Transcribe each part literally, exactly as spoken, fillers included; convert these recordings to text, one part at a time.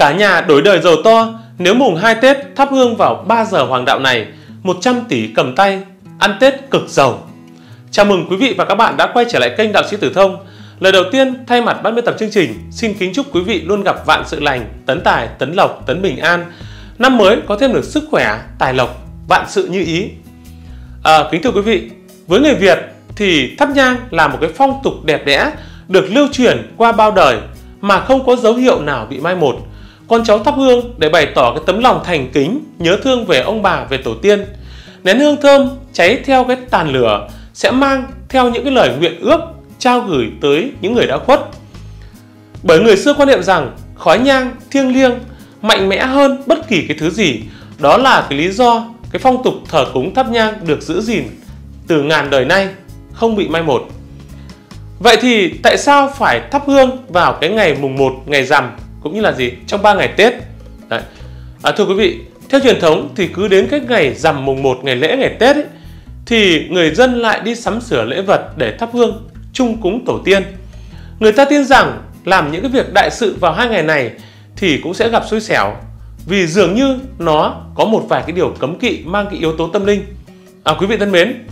Cả nhà đổi đời giàu to nếu mùng hai Tết thắp hương vào ba giờ hoàng đạo này, một trăm tỷ cầm tay, ăn Tết cực giàu. Chào mừng quý vị và các bạn đã quay trở lại kênh Đạo Sĩ Tử Thông. Lời đầu tiên, thay mặt ban biên tập chương trình, xin kính chúc quý vị luôn gặp vạn sự lành, tấn tài, tấn lộc, tấn bình an. Năm mới có thêm được sức khỏe, tài lộc, vạn sự như ý. À, kính thưa quý vị, với người Việt thì thắp nhang là một cái phong tục đẹp đẽ được lưu truyền qua bao đời mà không có dấu hiệu nào bị mai một. Con cháu thắp hương để bày tỏ cái tấm lòng thành kính, nhớ thương về ông bà, về tổ tiên. Nén hương thơm cháy theo cái tàn lửa sẽ mang theo những cái lời nguyện ước trao gửi tới những người đã khuất. Bởi người xưa quan niệm rằng khói nhang thiêng liêng, mạnh mẽ hơn bất kỳ cái thứ gì. Đó là cái lý do cái phong tục thờ cúng thắp nhang được giữ gìn từ ngàn đời nay, không bị mai một. Vậy thì tại sao phải thắp hương vào cái ngày mùng một, ngày rằm, cũng như là gì trong ba ngày Tết? Đấy. À, thưa quý vị, theo truyền thống thì cứ đến cái ngày rằm mùng một, ngày lễ, ngày Tết ấy, thì người dân lại đi sắm sửa lễ vật để thắp hương chung cúng tổ tiên. Người ta tin rằng làm những cái việc đại sự vào hai ngày này thì cũng sẽ gặp xui xẻo, vì dường như nó có một vài cái điều cấm kỵ mang cái yếu tố tâm linh. À, quý vị thân mến,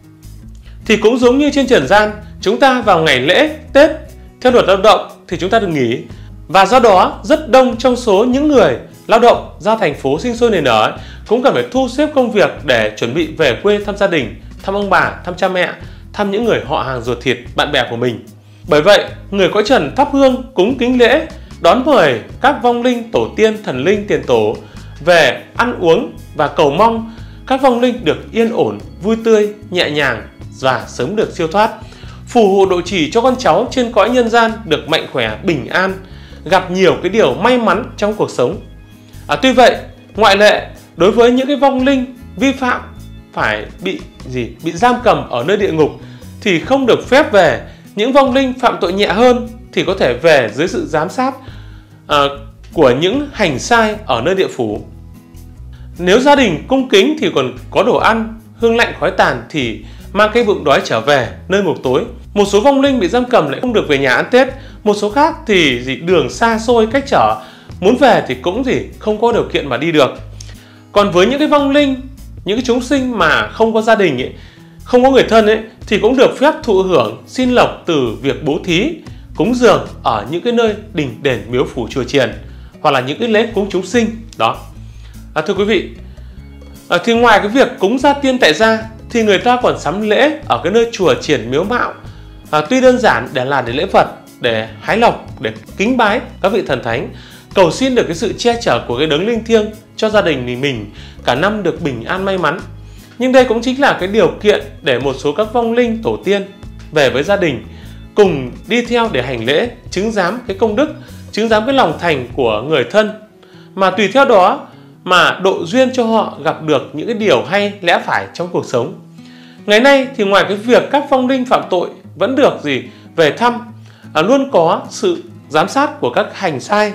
thì cũng giống như trên trần gian, chúng ta vào ngày lễ, Tết, theo luật lao động thì chúng ta được nghỉ. Và do đó rất đông trong số những người lao động ra thành phố sinh sôi nảy nở cũng cần phải thu xếp công việc để chuẩn bị về quê thăm gia đình, thăm ông bà, thăm cha mẹ, thăm những người họ hàng ruột thịt, bạn bè của mình. Bởi vậy, người cõi trần thắp hương cúng kính lễ, đón mời các vong linh, tổ tiên, thần linh, tiền tổ về ăn uống và cầu mong các vong linh được yên ổn, vui tươi, nhẹ nhàng và sớm được siêu thoát. Phù hộ độ trì cho con cháu trên cõi nhân gian được mạnh khỏe, bình an, gặp nhiều cái điều may mắn trong cuộc sống. À, tuy vậy, ngoại lệ đối với những cái vong linh vi phạm phải bị gì bị giam cầm ở nơi địa ngục thì không được phép về. Những vong linh phạm tội nhẹ hơn thì có thể về dưới sự giám sát à, của những hành sai ở nơi địa phủ. Nếu gia đình cung kính thì còn có đồ ăn, hương lạnh khói tàn thì mang cái bụng đói trở về nơi mục tối. Một số vong linh bị giam cầm lại không được về nhà ăn Tết. Một số khác thì gì đường xa xôi cách trở, muốn về thì cũng gì không có điều kiện mà đi được. Còn với những cái vong linh, những cái chúng sinh mà không có gia đình ấy, không có người thân ấy, thì cũng được phép thụ hưởng xin lộc từ việc bố thí, cúng dường ở những cái nơi đình đền miếu phủ chùa chiền, hoặc là những cái lễ cúng chúng sinh đó. À, thưa quý vị, à, thì ngoài cái việc cúng gia tiên tại gia thì người ta còn sắm lễ ở cái nơi chùa chiền miếu mạo. À, tuy đơn giản để là để lễ vật, để hái lộc, để kính bái các vị thần thánh, cầu xin được cái sự che chở của cái đấng linh thiêng cho gia đình mình cả năm được bình an may mắn. Nhưng đây cũng chính là cái điều kiện để một số các vong linh tổ tiên về với gia đình cùng đi theo để hành lễ, chứng giám cái công đức, chứng giám cái lòng thành của người thân, mà tùy theo đó mà độ duyên cho họ gặp được những cái điều hay lẽ phải trong cuộc sống. Ngày nay thì ngoài cái việc các vong linh phạm tội vẫn được gì về thăm, à, luôn có sự giám sát của các hành sai,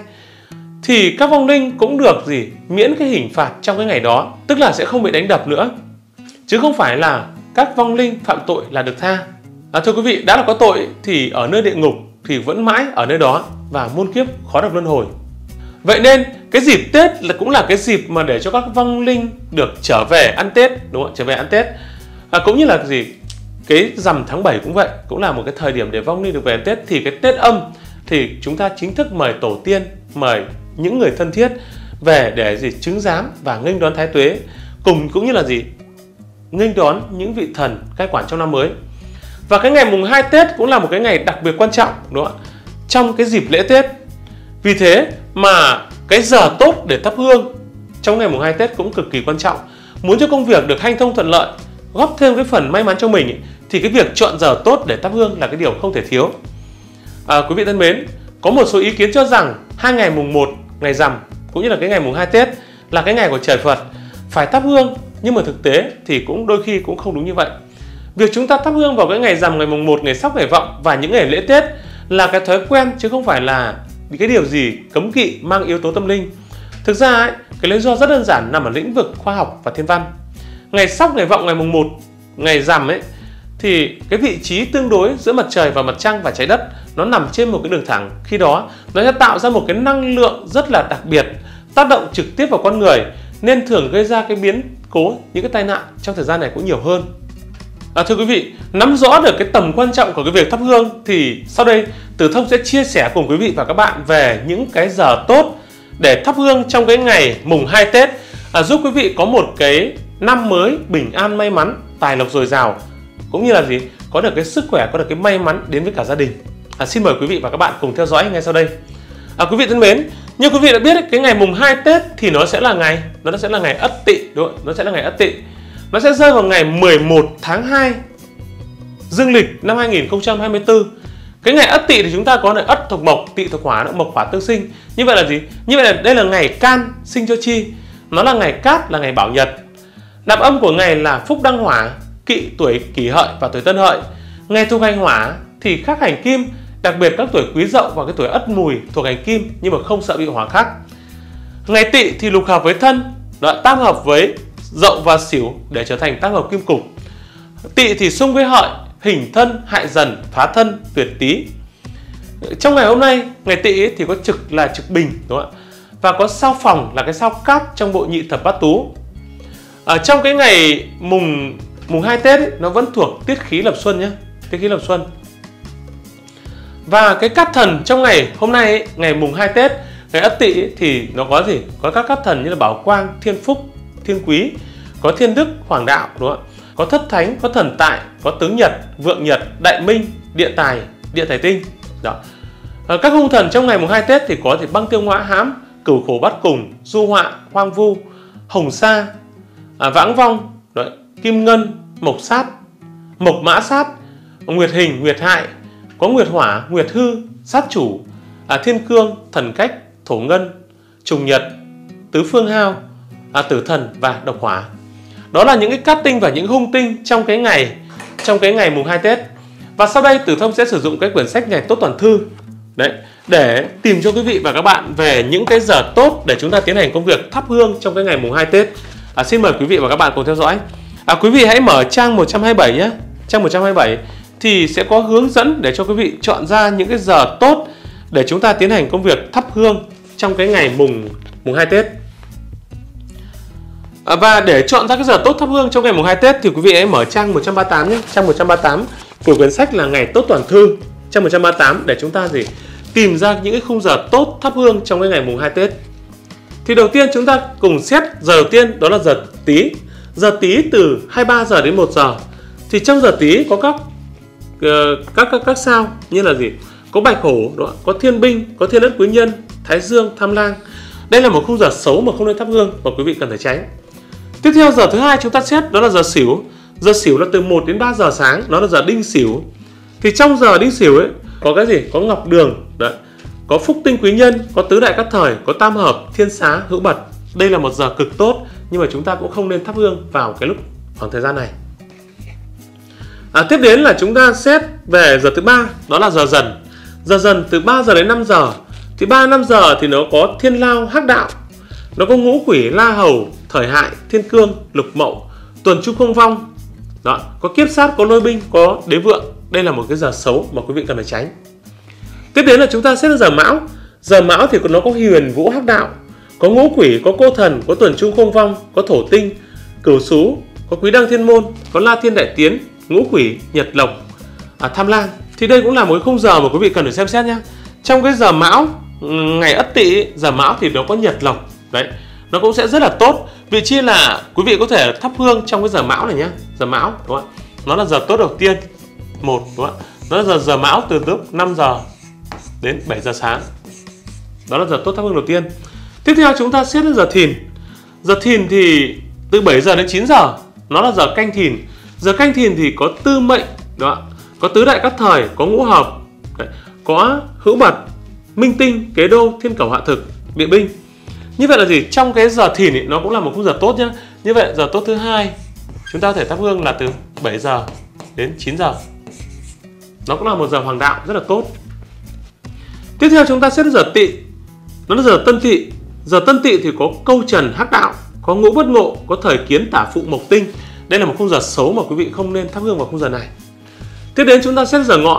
thì các vong linh cũng được gì miễn cái hình phạt trong cái ngày đó, tức là sẽ không bị đánh đập nữa, chứ không phải là các vong linh phạm tội là được tha. À, thưa quý vị, đã là có tội thì ở nơi địa ngục thì vẫn mãi ở nơi đó và muôn kiếp khó được luân hồi. Vậy nên cái dịp Tết là cũng là cái dịp mà để cho các vong linh được trở về ăn Tết, đúng không? Trở về ăn Tết. À, cũng như là gì cái rằm tháng bảy cũng vậy, cũng là một cái thời điểm để vong linh được về ăn Tết. Thì cái Tết âm thì chúng ta chính thức mời tổ tiên, mời những người thân thiết về để gì chứng giám và nghênh đón Thái Tuế, cùng cũng như là gì nghênh đón những vị thần cai quản trong năm mới. Và cái ngày mùng hai Tết cũng là một cái ngày đặc biệt quan trọng, đúng không ạ, trong cái dịp lễ Tết. Vì thế mà cái giờ tốt để thắp hương trong ngày mùng hai Tết cũng cực kỳ quan trọng. Muốn cho công việc được hanh thông thuận lợi, góp thêm cái phần may mắn cho mình ấy, thì cái việc chọn giờ tốt để thắp hương là cái điều không thể thiếu. À, quý vị thân mến, có một số ý kiến cho rằng hai ngày mùng một, ngày rằm cũng như là cái ngày mùng hai Tết là cái ngày của trời Phật, phải thắp hương, nhưng mà thực tế thì cũng đôi khi cũng không đúng như vậy. Việc chúng ta thắp hương vào cái ngày rằm, ngày mùng một, ngày Sắp, ngày Vọng và những ngày lễ Tết là cái thói quen chứ không phải là cái điều gì cấm kỵ mang yếu tố tâm linh. Thực ra ấy, cái lý do rất đơn giản nằm ở lĩnh vực khoa học và thiên văn. Ngày Sắp, ngày Vọng, ngày mùng một, ngày rằm ấy thì cái vị trí tương đối giữa mặt trời và mặt trăng và trái đất nó nằm trên một cái đường thẳng, khi đó nó sẽ tạo ra một cái năng lượng rất là đặc biệt, tác động trực tiếp vào con người, nên thường gây ra cái biến cố, những cái tai nạn trong thời gian này cũng nhiều hơn. À, thưa quý vị, nắm rõ được cái tầm quan trọng của cái việc thắp hương thì sau đây Tử Thông sẽ chia sẻ cùng quý vị và các bạn về những cái giờ tốt để thắp hương trong cái ngày mùng hai Tết, à, giúp quý vị có một cái năm mới bình an, may mắn, tài lộc dồi dào, cũng như là gì, có được cái sức khỏe, có được cái may mắn đến với cả gia đình. À, xin mời quý vị và các bạn cùng theo dõi ngay sau đây. À, quý vị thân mến, như quý vị đã biết, cái ngày mùng hai Tết thì nó sẽ là ngày, nó sẽ là ngày Ất Tỵ, đúng không? Nó sẽ là ngày Ất Tỵ. Nó sẽ rơi vào ngày mười một tháng hai dương lịch năm hai nghìn không trăm hai mươi tư. Cái ngày Ất Tỵ thì chúng ta có là Ất thuộc mộc, Tỵ thuộc hỏa, mộc hỏa tương sinh. Như vậy là gì? Như vậy là đây là ngày can sinh cho chi. Nó là ngày cát, là ngày bảo nhật. Nạp âm của ngày là phúc đăng hỏa, kỵ tuổi Kỷ Hợi và tuổi Tân Hợi. Ngày thuộc hành hỏa thì khắc hành kim, đặc biệt các tuổi Quý Dậu và cái tuổi Ất Mùi thuộc hành kim, nhưng mà không sợ bị hỏa khắc. Ngày Tỵ thì lục hợp với Thân, đó, tam hợp với Dậu và Sửu để trở thành tam hợp kim cục. Tỵ thì xung với Hợi, hình Thân, hại Dần, phá Thân, tuyệt Tý. Trong ngày hôm nay, ngày Tỵ thì có trực là trực Bình, đúng không ạ? Và có sao Phòng là cái sao Cát trong bộ nhị thập bát tú. Ở trong cái ngày mùng mùng hai Tết ấy, nó vẫn thuộc tiết khí lập xuân nhé, tiết khí lập xuân. Và cái cát thần trong ngày hôm nay ấy, ngày mùng hai Tết, ngày Ất Tỵ ấy, thì nó có gì? Có các cát thần như là Bảo Quang, Thiên Phúc, Thiên Quý, có Thiên Đức, Hoàng Đạo, đúng không ạ? Có Thất Thánh, có Thần Tại, có Tướng Nhật, Vượng Nhật, Đại Minh, Địa Tài, Địa Tài Tinh. Đó. À, các hung thần trong ngày mùng hai Tết thì có thì Băng Tiêu Ngõa Hãm, Cửu Khổ Bát Cùng, Du Họa, Hoang Vu, Hồng Sa, à, Vãng Vong, đó, Kim Ngân, Mộc Sát, Mộc Mã Sát, Nguyệt Hình, Nguyệt Hại, có Nguyệt Hỏa, Nguyệt Hư, Sát Chủ, à, Thiên Cương, Thần Cách, Thổ Ngân, Trùng Nhật, Tứ Phương Hao, à, Tử Thần và Độc Hỏa. Đó là những cái cát tinh và những hung tinh trong cái ngày trong cái ngày mùng hai Tết. Và sau đây Tử Thông sẽ sử dụng cái quyển sách Ngày Tốt Toàn Thư đấy để tìm cho quý vị và các bạn về những cái giờ tốt để chúng ta tiến hành công việc thắp hương trong cái ngày mùng hai Tết. À, xin mời quý vị và các bạn cùng theo dõi. À, quý vị hãy mở trang một trăm hai mươi bảy nhé. Trang một trăm hai mươi bảy thì sẽ có hướng dẫn để cho quý vị chọn ra những cái giờ tốt để chúng ta tiến hành công việc thắp hương trong cái ngày mùng mùng hai Tết. À, và để chọn ra cái giờ tốt thắp hương trong ngày mùng hai Tết thì quý vị hãy mở trang một trăm ba mươi tám nhé. Trang một trăm ba mươi tám của quyển sách là Ngày Tốt Toàn Thư. Trang một trăm ba mươi tám để chúng ta gì? Tìm ra những cái khung giờ tốt thắp hương trong cái ngày mùng hai Tết. Thì đầu tiên chúng ta cùng xét giờ đầu tiên, đó là giờ Tý. Giờ Tý từ hai mươi ba giờ đến một giờ. Thì trong giờ Tý có các uh, các, các các sao như là gì? Có Bạch Hổ, đó, có Thiên Binh, có Thiên Ất Quý Nhân, Thái Dương, Tham Lang. Đây là một khung giờ xấu mà không nên thắp hương và quý vị cần phải tránh. Tiếp theo giờ thứ hai chúng ta xét đó là giờ Sửu. Giờ Sửu là từ một đến ba giờ sáng, nó là giờ Đinh Sửu. Thì trong giờ Đinh Sửu ấy có cái gì? Có Ngọc Đường, đấy, có Phúc Tinh Quý Nhân, có Tứ Đại Cát Thời, có Tam Hợp, Thiên Xá, Hữu Bật. Đây là một giờ cực tốt, nhưng mà chúng ta cũng không nên thắp hương vào cái lúc khoảng thời gian này. À, tiếp đến là chúng ta xét về giờ thứ ba, đó là giờ Dần. Giờ Dần từ ba giờ đến năm giờ. Thì ba năm giờ thì nó có Thiên Lao, Hắc Đạo, nó có Ngũ Quỷ, La Hầu, Thời Hại, Thiên Cương, Lục Mậu, Tuần Chu Không Vong. Đó, có Kiếp Sát, có Lôi Binh, có Đế Vượng. Đây là một cái giờ xấu mà quý vị cần phải tránh. Tiếp đến là chúng ta xét giờ Mão. Giờ Mão thì nó có Huyền Vũ, Hắc Đạo, có Ngũ Quỷ, có Cô Thần, có Tuần Chu Không Vong, có Thổ Tinh, Cửu Sú, có Quý Đăng Thiên Môn, có La Thiên Đại Tiến, Ngũ Quỷ, Nhật Lộc, à, Tham Lang. Thì đây cũng là một khung giờ mà quý vị cần phải xem xét nhé. Trong cái giờ Mão, ngày Ất Tỵ, giờ Mão thì nó có Nhật Lộc. Đấy, nó cũng sẽ rất là tốt. Vị trí là quý vị có thể thắp hương trong cái giờ Mão này nhé. Giờ Mão, đúng không ạ? Nó là giờ tốt đầu tiên. Một, đúng không ạ? Nó là giờ giờ Mão từ lúc năm giờ đến bảy giờ sáng. Đó là giờ tốt thắp hương đầu tiên. Tiếp theo chúng ta xét đến giờ Thìn. Giờ Thìn thì từ bảy giờ đến chín giờ. Nó là giờ Canh Thìn. Giờ Canh Thìn thì có Tư Mệnh, đó, có Tứ Đại Cát Thời, có Ngũ Hợp, đấy, có Hữu Bật, Minh Tinh, Kế Đô, Thiên Cẩu, Hạ Thực, Địa Binh. Như vậy là gì? Trong cái giờ Thìn ý, nó cũng là một khung giờ tốt nhá. Như vậy giờ tốt thứ hai chúng ta có thể thắp hương là từ bảy giờ đến chín giờ. Nó cũng là một giờ hoàng đạo rất là tốt. Tiếp theo chúng ta xét đến giờ Tỵ. Nó là giờ Tân Tỵ. Giờ Tân Tỵ thì có Câu Trần, Hắc Đạo, có Ngũ Bất Ngộ, có Thời Kiến, Tả Phụ, Mộc Tinh. Đây là một khung giờ xấu mà quý vị không nên thắp hương vào khung giờ này. Tiếp đến chúng ta xét giờ Ngọ.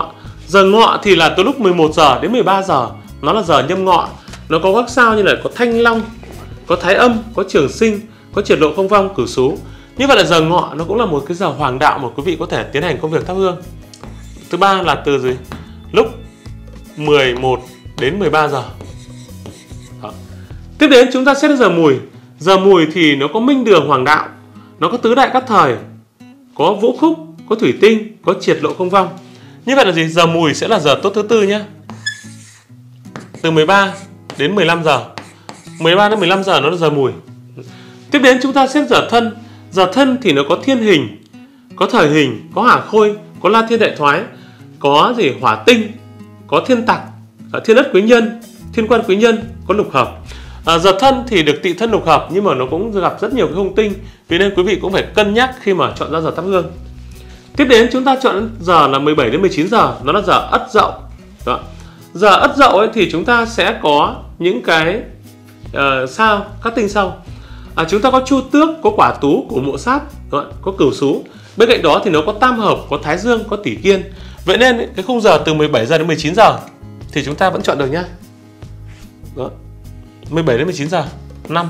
Giờ ngọ thì là từ lúc mười một giờ đến mười ba giờ, nó là giờ nhâm ngọ. Nó có các sao như là có thanh long, có thái âm, có trường sinh, có triệt lộ không vong, cửu xú. Như vậy là giờ ngọ nó cũng là một cái giờ hoàng đạo mà quý vị có thể tiến hành công việc thắp hương. Thứ ba là từ gì? Lúc mười một đến mười ba giờ. Đó. Tiếp đến chúng ta xét đến giờ mùi. Giờ mùi thì nó có minh đường hoàng đạo, nó có tứ đại các thời, có vũ khúc, có thủy tinh, có triệt lộ không vong. Như vậy là gì? Giờ mùi sẽ là giờ tốt thứ tư nhé. Từ mười ba đến mười lăm giờ. mười ba đến mười lăm giờ nó là giờ mùi. Tiếp đến chúng ta xét giờ thân. Giờ thân thì nó có thiên hình, có thời hình, có hỏa khôi, có la thiên đại thoái, có gì hỏa tinh, có thiên tặc, thiên ất quý nhân, thiên quan quý nhân, có lục hợp. À, giờ thân thì được tỵ thân lục hợp, nhưng mà nó cũng gặp rất nhiều cái hung tinh, vì nên quý vị cũng phải cân nhắc khi mà chọn ra giờ thắp hương. Tiếp đến chúng ta chọn giờ là mười bảy đến mười chín giờ, nó là giờ Ất Dậu. Đó. Giờ Ất Dậu ấy thì chúng ta sẽ có những cái uh, sao, các tinh sau. À, chúng ta có Chu Tước, có Quả Tú, của Mộ Sát, có Cửu Xú. Bên cạnh đó thì nó có Tam Hợp, có Thái Dương, có Tỷ Kiên. Vậy nên cái khung giờ từ mười bảy giờ đến mười chín giờ thì chúng ta vẫn chọn được nhá. Đó. mười bảy đến mười chín giờ, năm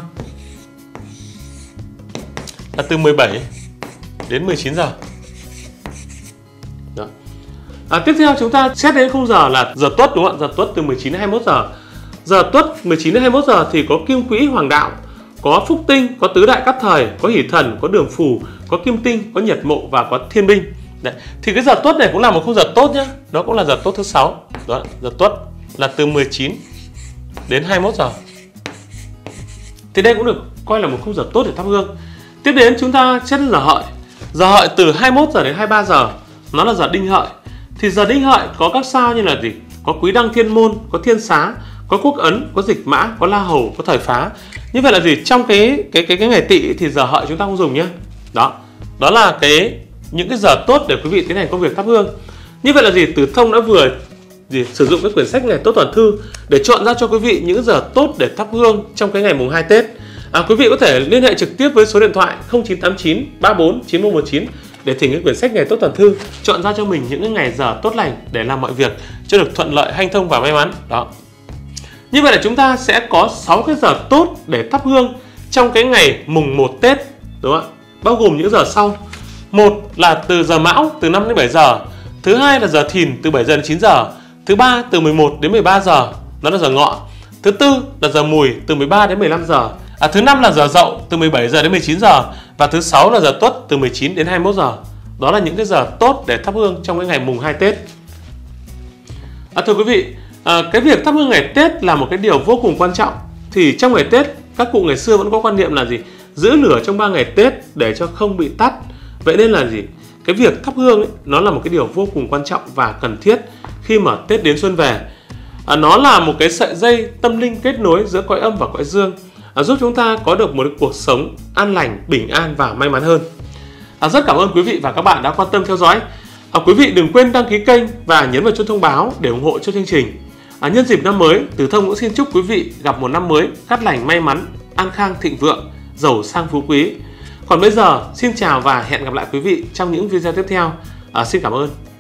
là từ mười bảy đến mười chín giờ. Đó. À, tiếp theo chúng ta xét đến khung giờ là giờ Tuất, đúng không ạ? Giờ Tuất từ mười chín đến hai mươi mốt giờ. Giờ Tuất mười chín đến hai mươi mốt giờ thì có Kim Quỹ hoàng đạo, có Phúc Tinh, có tứ đại các thời, có Hỷ Thần, có Đường Phù, có Kim Tinh, có Nhật Mộ và có Thiên Binh. Đấy. Thì cái giờ Tuất này cũng là một khung giờ tốt nhá. Nó cũng là giờ tốt thứ sáu. Đó, giờ Tuất là từ mười chín đến hai mươi mốt giờ. Thì đây cũng được coi là một khung giờ tốt để thắp hương. Tiếp đến chúng ta xét giờ Hợi. Giờ Hợi từ hai mươi mốt giờ đến hai mươi ba giờ, nó là giờ Đinh Hợi. Thì giờ Đinh Hợi có các sao như là gì? Có Quý Đăng Thiên Môn, có Thiên Xá, có Quốc Ấn, có Dịch Mã, có La Hầu, có Thời Phá. Như vậy là gì? Trong cái cái cái cái ngày Tỵ thì giờ Hợi chúng ta không dùng nhé. Đó. Đó là cái những cái giờ tốt để quý vị tiến hành công việc thắp hương. Như vậy là gì? Tử Thông đã vừa gì sử dụng cái quyển sách Ngày Tốt Toàn Thư để chọn ra cho quý vị những giờ tốt để thắp hương trong cái ngày mùng hai Tết. À, quý vị có thể liên hệ trực tiếp với số điện thoại không chín tám chín ba bốn chín một một chín để thỉnh cái quyển sách Ngày Tốt Toàn Thư, chọn ra cho mình những cái ngày giờ tốt lành để làm mọi việc cho được thuận lợi, hanh thông và may mắn. Đó. Như vậy là chúng ta sẽ có sáu cái giờ tốt để thắp hương trong cái ngày mùng một Tết, đúng không ạ? Bao gồm những giờ sau. Một là từ giờ Mão từ năm đến bảy giờ, thứ hai là giờ Thìn từ bảy giờ đến chín giờ, thứ ba từ mười một đến mười ba giờ, nó là giờ Ngọ. Thứ tư là giờ Mùi từ mười ba đến mười lăm giờ. À, thứ năm là giờ Dậu từ mười bảy giờ đến mười chín giờ và thứ sáu là giờ Tuất từ mười chín đến hai mươi mốt giờ. Đó là những cái giờ tốt để thắp hương trong cái ngày mùng hai Tết. À, thưa quý vị, à, cái việc thắp hương ngày Tết là một cái điều vô cùng quan trọng. Thì trong ngày Tết, các cụ ngày xưa vẫn có quan niệm là gì? Giữ lửa trong ba ngày Tết để cho không bị tắt. Vậy nên là gì? Cái việc thắp hương ấy, nó là một cái điều vô cùng quan trọng và cần thiết khi mà Tết đến xuân về. À, nó là một cái sợi dây tâm linh kết nối giữa cõi âm và cõi dương, à, giúp chúng ta có được một cuộc sống an lành, bình an và may mắn hơn. À, rất cảm ơn quý vị và các bạn đã quan tâm theo dõi. À, quý vị đừng quên đăng ký kênh và nhấn vào chuông thông báo để ủng hộ cho chương trình. À, nhân dịp năm mới, Tử Thông cũng xin chúc quý vị gặp một năm mới cát lành, may mắn, an khang, thịnh vượng, giàu sang phú quý. Còn bây giờ, xin chào và hẹn gặp lại quý vị trong những video tiếp theo. À, xin cảm ơn.